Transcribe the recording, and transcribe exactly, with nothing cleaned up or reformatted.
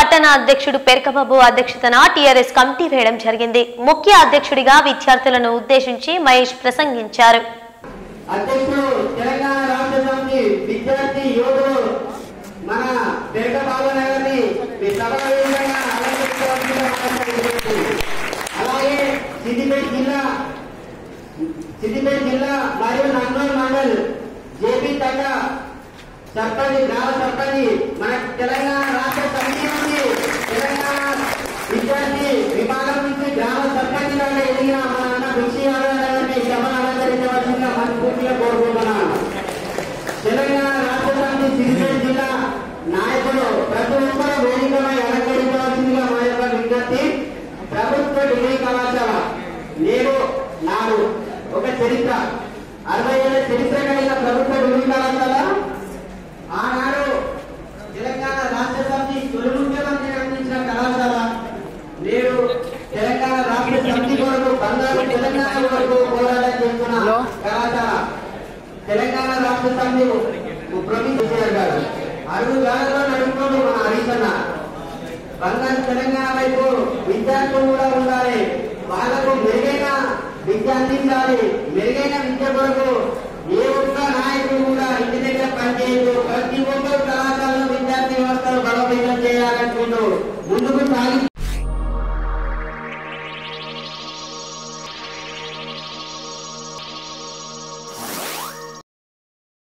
పట్టణ అధ్యక్షుడు పెరకబాబు అధ్యక్షతన టీఆర్ఎస్ కమిటీ వేయడం జరిగింది. ముఖ్య అధ్యక్షుడిగా విద్యార్థులను ఉద్దేశించి మహేష్ ప్రసంగించారు. అధ్యక్షుడు తెలంగాణ రాష్ట్ర సమితి విద్యార్థి యువకులు మన పెరకబాబు గారిని మీ సభలో అలాగే సిద్దిపేట జిల్లా సిద్దిపేట జిల్లా మరియు నందూరు మండల్ జేపీ తగ్గ సర్పంచ్ గ్రామ సర్పంచ్ మన తెలంగాణ రాష్ట్ర సమితి నుంచి తెలంగాణ విద్యార్థి విభాగం నుంచి గ్రామ సర్పంచ్ లాగా ఎదిగిన మన అన్న కృషి గారిని సభను అలంకరించవలసిందిగా మనస్ఫూర్తిగా కోరుకుంటున్నాను. తెలంగాణ రాష్ట్ర సమితి సిద్దిపేట జిల్లా నాయకులు ప్రతి ఒక్కరూ వేదికపై అలంకరించవలసిందిగా మా యొక్క విజ్ఞప్తి. ప్రభుత్వ డిగ్రీ కళాశాల నేడు నాడు ఒక చరిత్ర అరవై ఏళ్ళ చరిత్ర కలిగిన ప్రభుత్వ డిగ్రీ కళాశాల ఆనాడు తెలంగాణ రాష్ట్ర సమితి తొలి ముఖ్యమంత్రి అందించిన కళాశాల నేడు తెలంగాణ రాష్ట్ర సమితి కొరకు బంగారు తెలంగాణ వరకు పోరాటం చేస్తున్న కళాశాల తెలంగాణ రాష్ట్ర సమితి ప్రొఫెసర్ గారు అడుగు గాలలో నడుపుకోడు మన హరీష్ అన్న బంగారు తెలంగాణ వైపు విద్యార్థులు కూడా ఉండాలి. వాళ్ళకు మెరుగైన విద్య అందించాలి. మెరుగైన విద్య కొరకు ఏ ఒక్క నాయకుడు కూడా ఇంటి దగ్గర పనిచేయదు. ప్రతి ఒక్కరు